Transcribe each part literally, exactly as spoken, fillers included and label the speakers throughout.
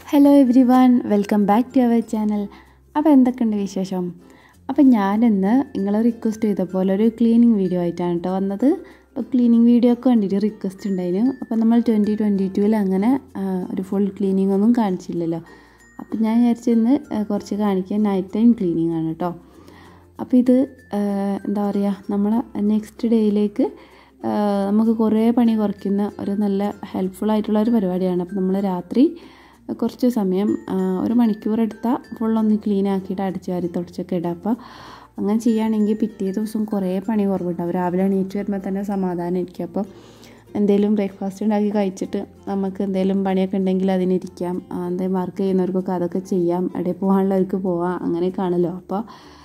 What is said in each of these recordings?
Speaker 1: Hello everyone, welcome back to our channel. അപ്പോൾ എന്തൊക്കെയുണ്ട് വിശേഷം? അപ്പോൾ ഞാനിന്ന് നിങ്ങളെ റിക്വസ്റ്റ് ചെയ്ത പോലെ ഒരു ക്ലീനിങ് വീഡിയോ ആയിട്ടാണ് കേട്ടോ വന്നത്. അപ്പോൾ ക്ലീനിങ് വീഡിയോ ഒക്കെ വേണ്ടിയിട്ട് റിക്വസ്റ്റ് ഉണ്ടായിരുന്നു. അപ്പോൾ നമ്മൾ ട്വൻറ്റി ട്വൻറ്റി ടുവിൽ അങ്ങനെ ഒരു ഫുൾ ക്ലീനിങ് ഒന്നും കാണിച്ചില്ലല്ലോ. അപ്പോൾ ഞാൻ വിചാരിച്ചിന്ന് കുറച്ച് കാണിക്കാൻ നൈറ്റ് ടൈം ക്ലീനിങ് ആണ് കേട്ടോ. അപ്പോൾ ഇത് എന്താ പറയുക, നമ്മളെ നെക്സ്റ്റ് ഡേയിലേക്ക് നമുക്ക് കുറേ പണി കുറയ്ക്കുന്ന ഒരു നല്ല ഹെൽപ്ഫുൾ ആയിട്ടുള്ള ഒരു പരിപാടിയാണ്. അപ്പോൾ നമ്മൾ രാത്രി കുറച്ച് സമയം ഒരു മണിക്കൂർ എടുത്താൽ ഫുള്ളൊന്ന് ക്ലീൻ ആക്കിയിട്ട് അടിച്ച് വാരി തുടച്ചൊക്കെ ഇടാം. അപ്പോൾ അങ്ങനെ ചെയ്യുകയാണെങ്കിൽ പിറ്റേ ദിവസം കുറേ പണി കുറവുണ്ടാവും. രാവിലെ എണീറ്റ് വരുമ്പോൾ തന്നെ സമാധാനം ഇരിക്കും. അപ്പോൾ എന്തെങ്കിലും ബ്രേക്ക്ഫാസ്റ്റ് ഉണ്ടാക്കി കഴിച്ചിട്ട് നമുക്ക് എന്തെങ്കിലും പണിയൊക്കെ ഉണ്ടെങ്കിൽ അതിനിരിക്കാം. എന്തെങ്കിലും വർക്ക് ചെയ്യുന്നവർക്കൊക്കെ അതൊക്കെ ചെയ്യാം, ഇടയിൽ പോകാനുള്ളവർക്ക് പോവാം, അങ്ങനെയൊക്കെ ആണല്ലോ. അപ്പോൾ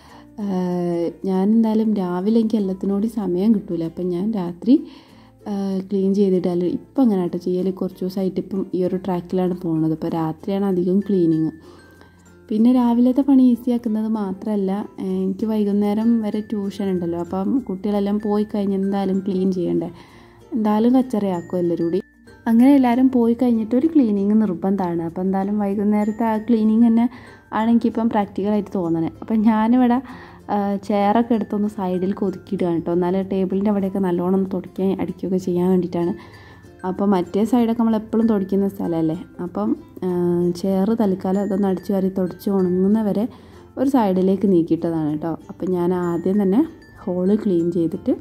Speaker 1: ഞാൻ എന്തായാലും രാവിലെ എനിക്ക് എല്ലാത്തിനോടും സമയം കിട്ടില്ല. അപ്പം ഞാൻ രാത്രി ക്ലീൻ ചെയ്തിട്ടാൽ ഇപ്പം അങ്ങനെ കേട്ടോ ചെയ്യൽ. കുറച്ച് ദിവസമായിട്ട് ഇപ്പം ഈ ഒരു ട്രാക്കിലാണ് പോകുന്നത്. അപ്പോൾ രാത്രിയാണ് അധികം ക്ലീനിങ്. പിന്നെ രാവിലത്തെ പണി ഈസിയാക്കുന്നത് മാത്രമല്ല, എനിക്ക് വൈകുന്നേരം വരെ ട്യൂഷൻ ഉണ്ടല്ലോ. അപ്പം കുട്ടികളെല്ലാം പോയി കഴിഞ്ഞ് എന്തായാലും ക്ലീൻ ചെയ്യണ്ടേ, എന്തായാലും കച്ചറയാക്കും എല്ലാവരും കൂടി. അങ്ങനെ എല്ലാവരും പോയി കഴിഞ്ഞിട്ട് ഒരു ക്ലീനിങ് നിർബന്ധമാണ്. അപ്പോൾ എന്തായാലും വൈകുന്നേരത്തെ ആ ക്ലീനിങ് തന്നെ ആണ് എനിക്കിപ്പം പ്രാക്ടിക്കലായിട്ട് തോന്നണേ. അപ്പം ഞാനിവിടെ ചെയറൊക്കെ എടുത്തൊന്ന് സൈഡിൽ ഒതുക്കിയിടുകയാണ് കേട്ടോ. എന്നാലും ടേബിളിൻ്റെ അവിടെയൊക്കെ നല്ലോണം ഒന്ന് തുടയ്ക്കാൻ അടിക്കുകയൊക്കെ ചെയ്യാൻ വേണ്ടിയിട്ടാണ്. അപ്പോൾ മറ്റേ സൈഡൊക്കെ നമ്മൾ എപ്പോഴും തുടയ്ക്കുന്ന സ്ഥലമല്ലേ. അപ്പം ചെയർ തൽക്കാലം അതൊന്ന് അടിച്ചു വാരി തുടച്ച് ഉണങ്ങുന്നവരെ ഒരു സൈഡിലേക്ക് നീക്കിയിട്ടതാണ് കേട്ടോ. അപ്പം ഞാൻ ആദ്യം തന്നെ ഹോള് ക്ലീൻ ചെയ്തിട്ട്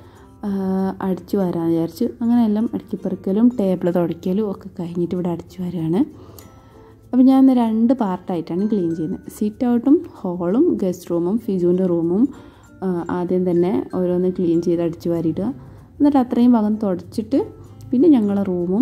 Speaker 1: അടിച്ചു വരാമെന്ന് വിചാരിച്ചു. അങ്ങനെയെല്ലാം അടുക്കിപ്പറിക്കലും ടേബിൾ തുടയ്ക്കലും ഒക്കെ കഴിഞ്ഞിട്ട് ഇവിടെ അടിച്ചു വരികയാണ്. അപ്പോൾ ഞാൻ ഇന്ന് രണ്ട് പാർട്ടായിട്ടാണ് ക്ലീൻ ചെയ്യുന്നത്. സിറ്റ് ഔട്ടും ഹോളും ഗസ്റ്റ് റൂമും ഫിജുവിൻ്റെ റൂമും ആദ്യം തന്നെ ഓരോന്ന് ക്ലീൻ ചെയ്ത് അടിച്ചു വാരിയിടുക. എന്നിട്ട് അത്രയും ഭാഗം തുടച്ചിട്ട് പിന്നെ ഞങ്ങളെ റൂമും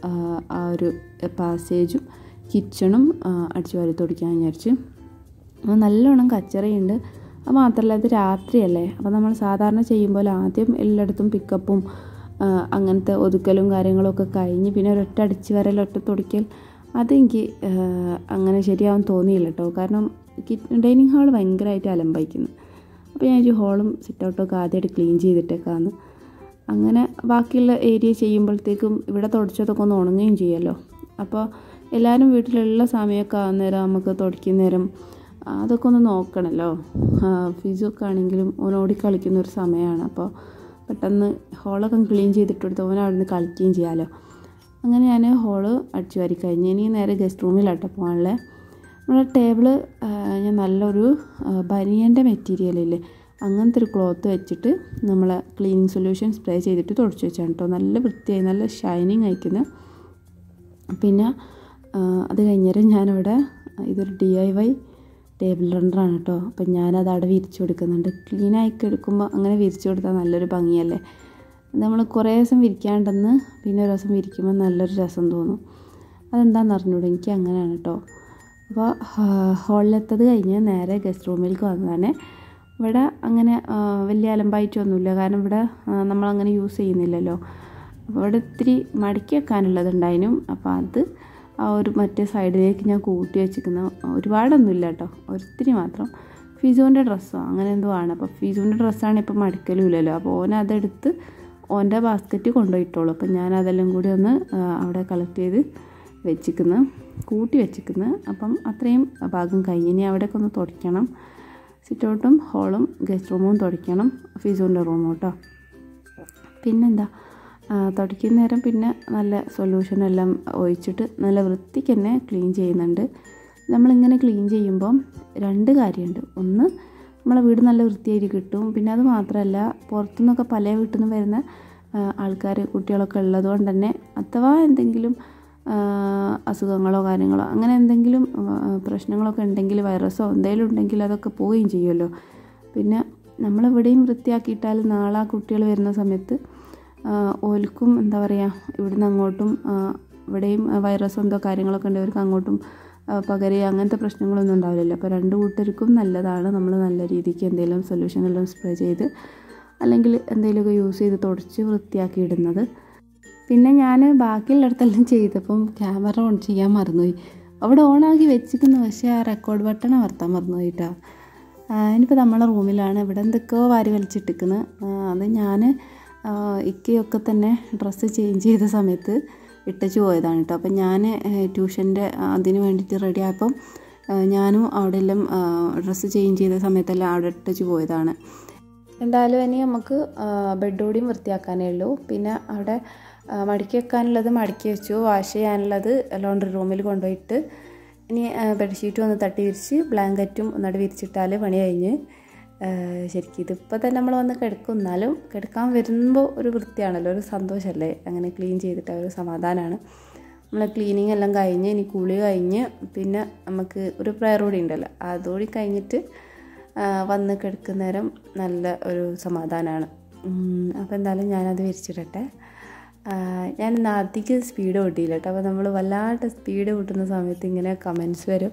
Speaker 1: ആ ഒരു പാസേജും കിച്ചണും അടിച്ചു വാരി തുടയ്ക്കാൻ വിചാരിച്ചു. നല്ലോണം കച്ചറയുണ്ട്. അത് മാത്രമല്ല ഇത് രാത്രിയല്ലേ. അപ്പോൾ നമ്മൾ സാധാരണ ചെയ്യുമ്പോൾ ആദ്യം എല്ലായിടത്തും പിക്കപ്പും അങ്ങനത്തെ ഒതുക്കലും കാര്യങ്ങളൊക്കെ കഴിഞ്ഞ് പിന്നെ ഒരൊറ്റ അടിച്ച് വരൽ ഒറ്റ തുടയ്ക്കൽ അതെനിക്ക് അങ്ങനെ ശരിയാവാൻ തോന്നിയില്ല കേട്ടോ. കാരണം ഡൈനിങ് ഹാൾ ഭയങ്കരമായിട്ട് അലമ്പായിക്കുന്നു. അപ്പോൾ ഞാൻ ഈ ഹോളും സിറ്റ് ഔട്ടൊക്കെ ആദ്യമായിട്ട് ക്ലീൻ ചെയ്തിട്ടേക്കാന്ന്. അങ്ങനെ ബാക്കിയുള്ള ഏരിയ ചെയ്യുമ്പോഴത്തേക്കും ഇവിടെ തുടച്ചതൊക്കെ ഒന്ന് ഉണങ്ങുകയും ചെയ്യുമല്ലോ. അപ്പോൾ എല്ലാവരും വീട്ടിലുള്ള സമയമൊക്കെ ആകുന്നേരം നമുക്ക് തുടയ്ക്കുന്നേരം അതൊക്കെ ഒന്ന് നോക്കണമല്ലോ. ഫിജൊക്കെ ആണെങ്കിലും ഓനോടി കളിക്കുന്ന ഒരു സമയമാണ്. അപ്പോൾ പെട്ടെന്ന് ഹോളൊക്കെ ക്ലീൻ ചെയ്തിട്ടെടുത്ത് ഓൻ അവിടെ നിന്ന് കളിക്കുകയും ചെയ്യാമല്ലോ. അങ്ങനെ ഞാൻ ഹോള് അടിച്ചു വാരി കഴിഞ്ഞ് ഇനി നേരെ ഗസ്റ്റ് റൂമിലാട്ടോ പോകാനുള്ളത്. നമ്മുടെ ടേബിള് ഞാൻ നല്ലൊരു ബനിയൻ്റെ മെറ്റീരിയലില്ലേ അങ്ങനത്തെ ഒരു ക്ലോത്ത് വെച്ചിട്ട് നമ്മൾ ക്ലീനിങ് സൊല്യൂഷൻ സ്പ്രേ ചെയ്തിട്ട് തുടച്ച് വെച്ചാണ് കേട്ടോ. നല്ല വൃത്തിയായി നല്ല ഷൈനിങ് അയക്കുന്നത്. പിന്നെ അത് കഴിഞ്ഞേരം ഞാനിവിടെ ഇതൊരു ഡി ഐ വൈ ടേബിൾ റണ്ണറാണ് കേട്ടോ. അപ്പം ഞാനത് അവിടെ വിരിച്ചു കൊടുക്കുന്നുണ്ട്. ക്ലീനായി എടുക്കുമ്പോൾ അങ്ങനെ വിരിച്ചു കൊടുത്താൽ നല്ലൊരു ഭംഗിയല്ലേ. നമ്മൾ കുറേ ദിവസം വിരിക്കാണ്ടെന്ന് പിന്നെ ഒരു ദിവസം വിരിക്കുമ്പോൾ നല്ലൊരു രസം തോന്നും. അതെന്താണെന്ന് അറിഞ്ഞൂടെ, എനിക്ക് അങ്ങനെയാണ് കേട്ടോ. അപ്പോൾ ഹോളിലെത്തത് കഴിഞ്ഞ് നേരെ ഗസ്റ്റ് റൂമിലേക്ക് വന്നതാണ്. ഇവിടെ അങ്ങനെ വലിയ അലമ്പായിട്ടൊന്നുമില്ല. കാരണം ഇവിടെ നമ്മളങ്ങനെ യൂസ് ചെയ്യുന്നില്ലല്ലോ. അപ്പോൾ ഇവിടെ ഇത്തിരി മടക്കി വെക്കാനുള്ളതുണ്ടായിരുന്നു. അപ്പോൾ അത് ആ ഒരു മറ്റേ സൈഡിലേക്ക് ഞാൻ കൂട്ടി വെച്ചിരിക്കുന്ന ഒരുപാടൊന്നുമില്ല കേട്ടോ, ഒരിത്തിരി മാത്രം. ഫിജുവിൻ്റെ ഡ്രസ്സോ അങ്ങനെ എന്തോ ആണ്. അപ്പോൾ ഫിജുവിൻ്റെ ഡ്രസ്സാണ് ഇപ്പോൾ മടക്കലും ഇല്ലല്ലോ. അപ്പോൾ ഓനതെടുത്ത് ഓൻ്റെ ബാസ്ക്കറ്റ് കൊണ്ടുപോയിട്ടോളൂ. അപ്പം ഞാൻ അതെല്ലാം കൂടി ഒന്ന് അവിടെ കളക്ട് ചെയ്ത് വെച്ചിരിക്കുന്നു, കൂട്ടി വെച്ചിരിക്കുന്നു. അപ്പം അത്രയും ഭാഗം കഴിഞ്ഞ് ഇനി അവിടെയൊക്കെ ഒന്ന് തുടയ്ക്കണം. സിറ്റ് ഔട്ടും ഹോളും ഗസ്റ്റ് റൂമും തുടയ്ക്കണം, ഫിജുവിൻ്റെ റൂമും കേട്ടോ. പിന്നെന്താ തുടയ്ക്കുന്ന നേരം പിന്നെ നല്ല സൊല്യൂഷനെല്ലാം ഒഴിച്ചിട്ട് നല്ല വൃത്തിക്ക് തന്നെ ക്ലീൻ ചെയ്യുന്നുണ്ട്. നമ്മളിങ്ങനെ ക്ലീൻ ചെയ്യുമ്പം രണ്ട് കാര്യമുണ്ട്. ഒന്ന്, നമ്മളെ വീട് നല്ല വൃത്തിയായിട്ട് കിട്ടും. പിന്നെ അത് മാത്രമല്ല പുറത്തുനിന്നൊക്കെ പല വീട്ടിൽ നിന്ന് വരുന്ന ആൾക്കാർ കുട്ടികളൊക്കെ ഉള്ളത് കൊണ്ട് തന്നെ അഥവാ എന്തെങ്കിലും അസുഖങ്ങളോ കാര്യങ്ങളോ അങ്ങനെ എന്തെങ്കിലും പ്രശ്നങ്ങളൊക്കെ ഉണ്ടെങ്കിൽ വൈറസോ എന്തെങ്കിലും ഉണ്ടെങ്കിൽ അതൊക്കെ പോവുകയും ചെയ്യുമല്ലോ. പിന്നെ നമ്മളിവിടെയും വൃത്തിയാക്കിയിട്ടാൽ നാളെ ആ കുട്ടികൾ വരുന്ന സമയത്ത് ഓൽക്കും എന്താ പറയുക ഇവിടുന്ന് അങ്ങോട്ടും ഇവിടെയും വൈറസോ എന്തോ കാര്യങ്ങളൊക്കെ ഉണ്ട്, അവർക്ക് അങ്ങോട്ടും പകരുക അങ്ങനത്തെ പ്രശ്നങ്ങളൊന്നും ഉണ്ടാവില്ലല്ലോ. അപ്പോൾ രണ്ട് കൂട്ടർക്കും നല്ലതാണ് നമ്മൾ നല്ല രീതിക്ക് എന്തെങ്കിലും സൊല്യൂഷൻ എല്ലാം സ്പ്രേ ചെയ്ത് അല്ലെങ്കിൽ എന്തെങ്കിലുമൊക്കെ യൂസ് ചെയ്ത് തുടച്ച് വൃത്തിയാക്കി ഇടുന്നത്. പിന്നെ ഞാൻ ബാക്കിയുള്ളിടത്തെല്ലാം ചെയ്തപ്പം ക്യാമറ ഓൺ ചെയ്യാൻ മറന്നുപോയി. അവിടെ ഓണാക്കി വെച്ചിരിക്കുന്നു, പക്ഷേ ആ റെക്കോർഡ് ബട്ടൺ അമർത്താൻ മറന്നുപോയിട്ടാണ്. ഇനിയിപ്പോൾ നമ്മളെ റൂമിലാണ് ഇവിടെ എന്തൊക്കെയോ വാരി വലിച്ചിട്ടിരിക്കുന്നത്. അത് ഞാൻ ഇക്കയൊക്കെ തന്നെ ഡ്രസ്സ് ചേഞ്ച് ചെയ്ത സമയത്ത് ഇട്ടച്ച് പോയതാണ് കേട്ടോ. അപ്പം ഞാൻ ട്യൂഷൻ്റെ അതിന് വേണ്ടിയിട്ട് റെഡി ആയപ്പം ഞാനും അവിടെ എല്ലാം ഡ്രസ്സ് ചേഞ്ച് ചെയ്ത സമയത്തെല്ലാം അവിടെ ഇട്ടച്ച് പോയതാണ്. എന്തായാലും ഇനി നമുക്ക് ബെഡ്റൂം വൃത്തിയാക്കാനേ ഉള്ളൂ. പിന്നെ അവിടെ മടക്കി വെക്കാനുള്ളത് മടക്കി വെച്ചു, വാഷ് ചെയ്യാനുള്ളത് ലോണ്ടറി റൂമിൽ കൊണ്ടുപോയിട്ട് ഇനി ബെഡ്ഷീറ്റും ഒന്ന് തട്ടി വിരിച്ച് ബ്ലാങ്കറ്റും ഒന്നടി വിരിച്ചിട്ടാൽ പണി കഴിഞ്ഞ്. ശരിക്കും ഇതിപ്പോൾ തന്നെ നമ്മൾ വന്ന് കിടക്കും, എന്നാലും കിടക്കാൻ വരുമ്പോൾ ഒരു വൃത്തിയാണല്ലോ, ഒരു സന്തോഷമല്ലേ, അങ്ങനെ ക്ലീൻ ചെയ്തിട്ട് ഒരു സമാധാനമാണ്. നമ്മൾ ക്ലീനിങ് എല്ലാം കഴിഞ്ഞ് ഇനി കുളി കഴിഞ്ഞ് പിന്നെ നമുക്ക് ഒരു പ്രയർ കൂടി ഉണ്ടല്ലോ, അതുകൂടി കഴിഞ്ഞിട്ട് വന്ന് കിടക്കുന്നേരം നല്ല ഒരു സമാധാനമാണ്. അപ്പോൾ എന്തായാലും ഞാനത് വിരിച്ചിടട്ടെ. ഞാൻ ഇന്ന് അധികം സ്പീഡ് കൂട്ടിയില്ല കേട്ടോ. അപ്പോൾ നമ്മൾ വല്ലാണ്ട് സ്പീഡ് കൂട്ടുന്ന സമയത്ത് ഇങ്ങനെ കമൻസ് വരും,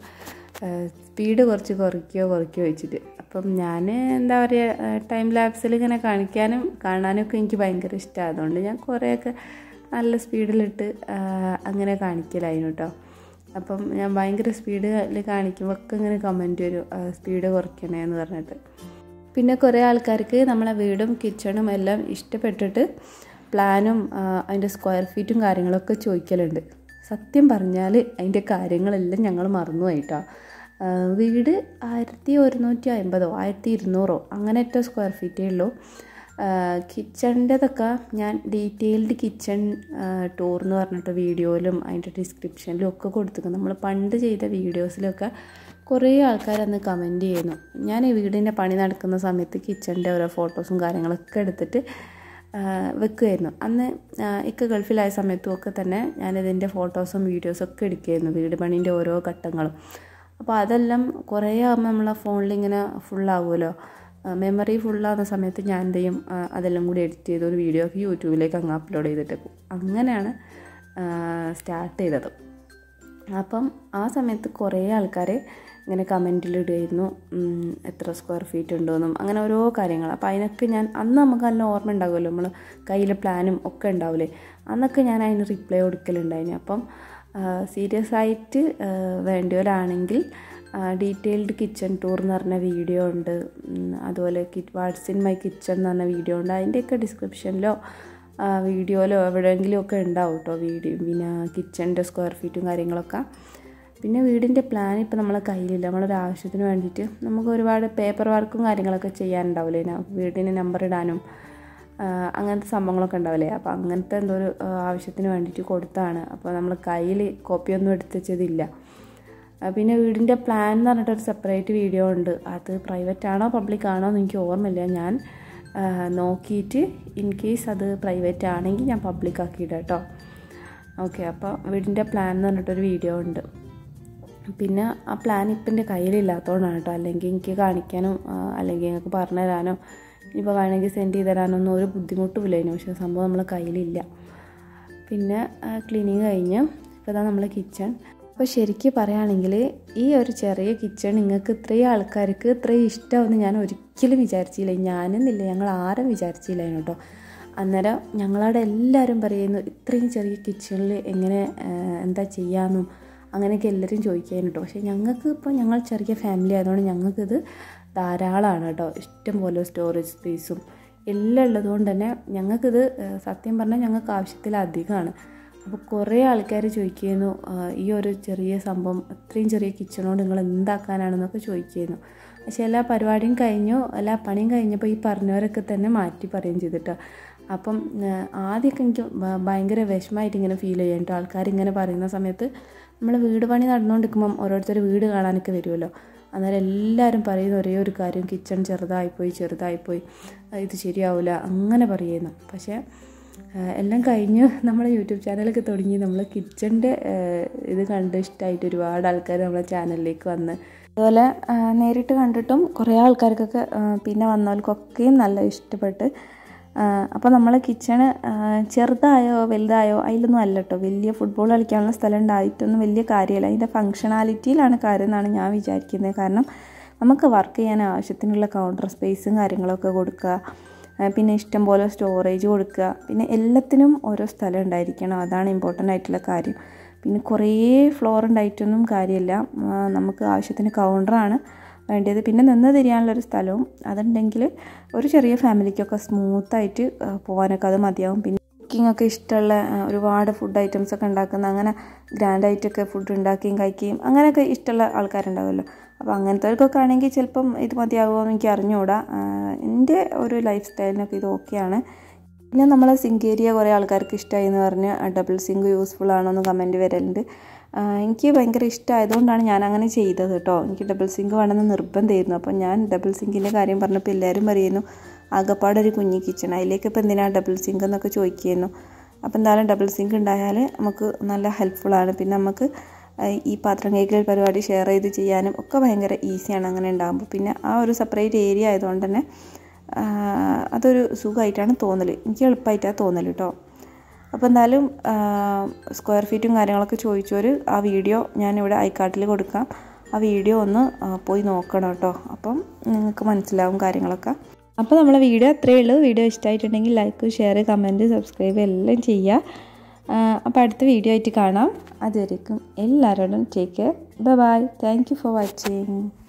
Speaker 1: സ്പീഡ് കുറച്ച് കുറയ്ക്കുകയോ കുറയ്ക്കുകയോ വെച്ചിട്ട്. അപ്പം ഞാൻ എന്താ പറയുക, ടൈം ലാപ്സിൽ ഇങ്ങനെ കാണിക്കാനും കാണാനൊക്കെ എനിക്ക് ഭയങ്കര ഇഷ്ടമാണ്. അതുകൊണ്ട് ഞാൻ കുറേയൊക്കെ നല്ല സ്പീഡിലിട്ട് അങ്ങനെ കാണിക്കലായിരുന്നു കേട്ടോ. അപ്പം ഞാൻ ഭയങ്കര സ്പീഡിൽ കാണിക്കുമ്പോൾ ഒക്കെ ഇങ്ങനെ കമൻറ്റ് വരും, സ്പീഡ് കുറയ്ക്കണേ എന്ന് പറഞ്ഞിട്ട്. പിന്നെ കുറേ ആൾക്കാർക്ക് നമ്മളെ വീടും കിച്ചണും എല്ലാം ഇഷ്ടപ്പെട്ടിട്ട് പ്ലാനും അതിൻ്റെ സ്ക്വയർ ഫീറ്റും കാര്യങ്ങളൊക്കെ ചോദിക്കലുണ്ട്. സത്യം പറഞ്ഞാൽ അതിൻ്റെ കാര്യങ്ങളെല്ലാം ഞങ്ങൾ മറന്നുപോയിട്ടോ. വീട് ആയിരത്തി ഒരുന്നൂറ്റി അമ്പതോ ആയിരത്തി ഇരുന്നൂറോ അങ്ങനെയൊക്കെ സ്ക്വയർ ഫീറ്റേ ഉള്ളൂ. കിച്ചണിൻ്റെതൊക്കെ ഞാൻ ഡീറ്റെയിൽഡ് കിച്ചൺ ടൂർ എന്ന് പറഞ്ഞിട്ട് വീഡിയോയിലും അതിൻ്റെ ഡിസ്ക്രിപ്ഷനിലും ഒക്കെ കൊടുത്തിരിക്കും. നമ്മൾ പണ്ട് ചെയ്ത വീഡിയോസിലൊക്കെ കുറേ ആൾക്കാർ അന്ന് കമൻറ്റ് ചെയ്യുന്നു. ഞാൻ ഈ വീടിൻ്റെ പണി നടക്കുന്ന സമയത്ത് കിച്ചണിൻ്റെ ഓരോ ഫോട്ടോസും കാര്യങ്ങളൊക്കെ എടുത്തിട്ട് വെക്കുമായിരുന്നു. അന്ന് ഇക്ക ഗൾഫിലായ സമയത്തും ഒക്കെ തന്നെ ഞാനിതിൻ്റെ ഫോട്ടോസും വീഡിയോസൊക്കെ എടുക്കുമായിരുന്നു, വീട് പണീൻ്റെ ഓരോ ഘട്ടങ്ങളും. അപ്പോൾ അതെല്ലാം കുറേ ആകുമ്പോൾ നമ്മളെ ഫോണിലിങ്ങനെ ഫുള്ളാകുമല്ലോ, മെമ്മറി ഫുള്ളാകുന്ന സമയത്ത് ഞാൻ എന്ത് ചെയ്യും, അതെല്ലാം കൂടി എഡിറ്റ് ചെയ്ത് ഒരു വീഡിയോ ഒക്കെ യൂട്യൂബിലേക്ക് അങ്ങ് അപ്ലോഡ് ചെയ്തിട്ടേക്കും. അങ്ങനെയാണ് സ്റ്റാർട്ട് ചെയ്തത്. അപ്പം ആ സമയത്ത് കുറേ ആൾക്കാർ ഇങ്ങനെ കമൻറ്റിലിടുമായിരുന്നു എത്ര സ്ക്വയർ ഫീറ്റ് ഉണ്ടോയെന്നും അങ്ങനെ ഓരോ കാര്യങ്ങൾ. അപ്പോൾ അതിനൊക്കെ ഞാൻ അന്ന് നമുക്ക് നല്ല ഓർമ്മ ഉണ്ടാകുമല്ലോ, നമ്മൾ കയ്യിലെ പ്ലാനും ഒക്കെ ഉണ്ടാവില്ലേ, അന്നൊക്കെ ഞാൻ അതിന് റിപ്ലൈ കൊടുക്കലുണ്ടായിന്. അപ്പം സീരിയസ് ആയിട്ട് വേണ്ടിയവരാണെങ്കിൽ ഡീറ്റെയിൽഡ് കിച്ചൺ ടൂർ എന്ന് പറഞ്ഞ വീഡിയോ ഉണ്ട്, അതുപോലെ kit what's in my kitchen എന്ന് പറഞ്ഞ വീഡിയോ ഉണ്ട്. അതിൻ്റെയൊക്കെ ഡിസ്ക്രിപ്ഷനിലോ വീഡിയോയിലോ എവിടെയെങ്കിലും ഒക്കെ ഉണ്ടാവും കേട്ടോ വീഡിയോ, പിന്നെ കിച്ചണിൻ്റെ സ്ക്വയർ ഫീറ്റും കാര്യങ്ങളൊക്കെ. പിന്നെ വീടിൻ്റെ പ്ലാൻ ഇപ്പോൾ നമ്മളെ കയ്യിലില്ല, നമ്മളൊരു ആവശ്യത്തിന് വേണ്ടിയിട്ട് നമുക്ക് ഒരുപാട് പേപ്പർ വർക്കും കാര്യങ്ങളൊക്കെ ചെയ്യാനുണ്ടാവില്ലേ, വീടിന് നമ്പർ ഇടാനും അങ്ങനത്തെ സംഭവങ്ങളൊക്കെ ഉണ്ടാവില്ലേ. അപ്പോൾ അങ്ങനത്തെ എന്തോ ഒരു ആവശ്യത്തിന് വേണ്ടിയിട്ട് കൊടുത്താണ്. അപ്പോൾ നമ്മൾ കയ്യിൽ കോപ്പിയൊന്നും എടുത്ത് വെച്ചതില്ല. പിന്നെ വീടിൻ്റെ പ്ലാൻ എന്ന് പറഞ്ഞിട്ടൊരു സെപ്പറേറ്റ് വീഡിയോ ഉണ്ട്, അത് പ്രൈവറ്റ് ആണോ പബ്ലിക് ആണോ എന്ന് എനിക്ക് ഓർമ്മയില്ല. ഞാൻ നോക്കിയിട്ട് ഇൻ കേസ് അത് പ്രൈവറ്റ് ആണെങ്കിൽ ഞാൻ പബ്ലിക് ആക്കിയിടാം കേട്ടോ. ഓക്കെ, അപ്പോൾ വീടിൻ്റെ പ്ലാൻ എന്ന് പറഞ്ഞിട്ടൊരു വീഡിയോ ഉണ്ട്. പിന്നെ ആ പ്ലാൻ ഇപ്പം എൻ്റെ കയ്യിലില്ലാത്തതുകൊണ്ടാണ് കേട്ടോ, അല്ലെങ്കിൽ എനിക്ക് കാണിക്കാനോ അല്ലെങ്കിൽ നിങ്ങൾക്ക് പറഞ്ഞു തരാനോ ഇപ്പോൾ വേണമെങ്കിൽ സെൻഡ് ചെയ്ത് തരാനൊന്നും ഒരു ബുദ്ധിമുട്ടുമില്ലായിരുന്നു. പക്ഷേ സംഭവം നമ്മളെ കയ്യിലില്ല. പിന്നെ ക്ലീനിങ് കഴിഞ്ഞ് ഇപ്പോൾ ഇതാ നമ്മളെ കിച്ചൺ. അപ്പോൾ ശരിക്കും പറയുകയാണെങ്കിൽ ഈ ഒരു ചെറിയ കിച്ചൺ നിങ്ങൾക്ക് ഇത്രയും ആൾക്കാർക്ക് ഇത്രയും ഇഷ്ടമാവുമെന്ന് ഞാൻ ഒരിക്കലും വിചാരിച്ചില്ല. ഞാനെന്നില്ല, ഞങ്ങൾ ആരും വിചാരിച്ചില്ലായിരുന്നു കേട്ടോ. അന്നേരം ഞങ്ങളവിടെ എല്ലാവരും പറയുന്നു ഇത്രയും ചെറിയ കിച്ചണിൽ എങ്ങനെ എന്താ ചെയ്യാമെന്നും അങ്ങനെയൊക്കെ എല്ലാവരും ചോദിക്കാനും കേട്ടോ. പക്ഷേ ഞങ്ങൾക്ക് ഇപ്പോൾ ഞങ്ങൾ ചെറിയ ഫാമിലി ആയതുകൊണ്ട് ഞങ്ങൾക്കിത് ധാരാളമാണ് കേട്ടോ. ഇഷ്ടംപോലെ സ്റ്റോറേജ് സ്പേസും എല്ലാം ഉള്ളതുകൊണ്ട് തന്നെ ഞങ്ങൾക്കിത് സത്യം പറഞ്ഞാൽ ഞങ്ങൾക്ക് ആവശ്യത്തിലധികമാണ്. അപ്പോൾ കുറേ ആൾക്കാർ ചോദിക്കുന്നു ഈ ഒരു ചെറിയ സംഭവം ഇത്രയും ചെറിയ കിച്ചണോട് നിങ്ങൾ എന്താക്കാനാണെന്നൊക്കെ ചോദിക്കുന്നു. പക്ഷേ എല്ലാ പരിപാടിയും കഴിഞ്ഞു, എല്ലാ പണിയും കഴിഞ്ഞപ്പോൾ ഈ പറഞ്ഞവരൊക്കെ തന്നെ മാറ്റി പറയുകയും ചെയ്തിട്ടോ. അപ്പം ആദ്യമൊക്കെ എനിക്ക് ഭയങ്കര വിഷമമായിട്ട് ഇങ്ങനെ ഫീൽ ചെയ്യാം കേട്ടോ. ആൾക്കാരിങ്ങനെ പറയുന്ന സമയത്ത് നമ്മൾ വീട് പണി നടന്നുകൊണ്ടിരിക്കുമ്പം ഓരോരുത്തർ വീട് കാണാനൊക്കെ വരുമല്ലോ, അന്നേരം എല്ലാവരും പറയുന്ന ഒരേ ഒരു കാര്യം കിച്ചൺ ചെറുതായിപ്പോയി ചെറുതായിപ്പോയി ഇത് ശരിയാവില്ല അങ്ങനെ പറയുന്നു. പക്ഷേ എല്ലാം കഴിഞ്ഞ് നമ്മൾ യൂട്യൂബ് ചാനലൊക്കെ തുടങ്ങി നമ്മൾ കിച്ചണിൻ്റെ ഇത് കണ്ട് ഇഷ്ടമായിട്ട് ഒരുപാട് ആൾക്കാർ നമ്മളെ ചാനലിലേക്ക് വന്ന്, അതുപോലെ നേരിട്ട് കണ്ടിട്ടും കുറേ ആൾക്കാർക്കൊക്കെ പിന്നെ വന്നവർക്കൊക്കെയും നല്ല ഇഷ്ടപ്പെട്ട്. അപ്പോൾ നമ്മൾ കിച്ചണ് ചെറുതായോ വലുതായോ അതിലൊന്നും അല്ല കേട്ടോ, വലിയ ഫുട്ബോൾ കളിക്കാനുള്ള സ്ഥലം ഉണ്ടായിട്ടൊന്നും വലിയ കാര്യമല്ല, അതിൻ്റെ ഫങ്ഷണാലിറ്റിയിലാണ് കാര്യം എന്നാണ് ഞാൻ വിചാരിക്കുന്നത്. കാരണം നമുക്ക് വർക്ക് ചെയ്യാൻ ആവശ്യത്തിനുള്ള കൗണ്ടർ സ്പേസും കാര്യങ്ങളൊക്കെ കൊടുക്കുക, പിന്നെ ഇഷ്ടം പോലെ സ്റ്റോറേജ് കൊടുക്കുക, പിന്നെ എല്ലാത്തിനും ഓരോ സ്ഥലം ഉണ്ടായിരിക്കണം, അതാണ് ഇമ്പോർട്ടൻ്റ് ആയിട്ടുള്ള കാര്യം. പിന്നെ കുറേ ഫ്ലോർ ഉണ്ടായിട്ടൊന്നും കാര്യമില്ല, നമുക്ക് ആവശ്യത്തിന് കൗണ്ടറാണ് വേണ്ടത്. പിന്നെ നിന്ന് തിരിയാനുള്ളൊരു സ്ഥലവും അതുണ്ടെങ്കിൽ ഒരു ചെറിയ ഫാമിലിക്കൊക്കെ സ്മൂത്തായിട്ട് പോകാനൊക്കെ അത് മതിയാവും. പിന്നെ കുക്കിംഗ് ഒക്കെ ഇഷ്ടമുള്ള ഒരുപാട് ഫുഡ് ഐറ്റംസ് ഒക്കെ ഉണ്ടാക്കുന്ന അങ്ങനെ ഗ്രാൻഡായിട്ടൊക്കെ ഫുഡ് ഉണ്ടാക്കുകയും കഴിക്കുകയും അങ്ങനെയൊക്കെ ഇഷ്ടമുള്ള ആൾക്കാരുണ്ടാവുമല്ലോ. അപ്പോൾ അങ്ങനത്തെവർക്കൊക്കെ ആണെങ്കിൽ ചിലപ്പം ഇത് മതിയാകുമോ എന്ന് എനിക്ക് അറിഞ്ഞുകൂടാ. എൻ്റെ ഒരു ലൈഫ് സ്റ്റൈലിനൊക്കെ ഇത് ഓക്കെയാണ്. പിന്നെ നമ്മളെ സിങ്ക് ഏരിയ കുറേ ആൾക്കാർക്ക് ഇഷ്ടമായി എന്ന് പറഞ്ഞ് ഡബിൾ സിങ്ക് യൂസ്ഫുൾ ആണോ എന്ന് കമൻറ്റ് വരലുണ്ട്. എനിക്ക് ഭയങ്കര ഇഷ്ടമായതുകൊണ്ടാണ് ഞാൻ അങ്ങനെ ചെയ്തത് കേട്ടോ. എനിക്ക് ഡബിൾ സിങ്ക് വേണമെന്ന് നിർബന്ധമായിരുന്നു. അപ്പോൾ ഞാൻ ഡബിൾ സിങ്കിൻ്റെ കാര്യം പറഞ്ഞപ്പോൾ എല്ലാവരും പറയുന്നു ആകെപ്പാടൊരു കുഞ്ഞി കിച്ചൺ, അതിലേക്ക് ഇപ്പോൾ എന്തിനാണ് ഡബിൾ സിങ്ക് എന്നൊക്കെ ചോദിക്കുന്നു. അപ്പോൾ എന്തായാലും ഡബിൾ സിങ്ക് ഉണ്ടായാൽ നമുക്ക് നല്ല ഹെൽപ്ഫുള്ളാണ്. പിന്നെ നമുക്ക് ഈ പാത്രം കഴുകൽ പരിപാടി ഷെയർ ചെയ്ത് ചെയ്യാനും ഒക്കെ ഭയങ്കര ഈസിയാണ് അങ്ങനെ ഉണ്ടാകുമ്പോൾ. പിന്നെ ആ ഒരു സെപ്പറേറ്റ് ഏരിയ ആയതുകൊണ്ട് തന്നെ അതൊരു സുഖമായിട്ടാണ് തോന്നൽ, എനിക്ക് എളുപ്പമായിട്ടാണ് തോന്നൽ കേട്ടോ. അപ്പോൾ എന്തായാലും സ്ക്വയർ ഫീറ്റും കാര്യങ്ങളൊക്കെ ചോദിച്ചവർ ആ വീഡിയോ ഞാനിവിടെ ഐക്കാർട്ടിൽ കൊടുക്കാം. ആ വീഡിയോ ഒന്ന് പോയി നോക്കണം കേട്ടോ. അപ്പം നിങ്ങൾക്ക് മനസ്സിലാവും കാര്യങ്ങളൊക്കെ. അപ്പോൾ നമ്മളെ വീഡിയോ അത്രയേ ഉള്ളൂ. വീഡിയോ ഇഷ്ടമായിട്ടുണ്ടെങ്കിൽ ലൈക്ക്, ഷെയർ, കമൻറ്റ്, സബ്സ്ക്രൈബ് എല്ലാം ചെയ്യുക. അപ്പോൾ അടുത്ത വീഡിയോ ആയിട്ട് കാണാം. അതുവരേക്കും എല്ലാവരോടും take care. Bye bye. Thank you for watching.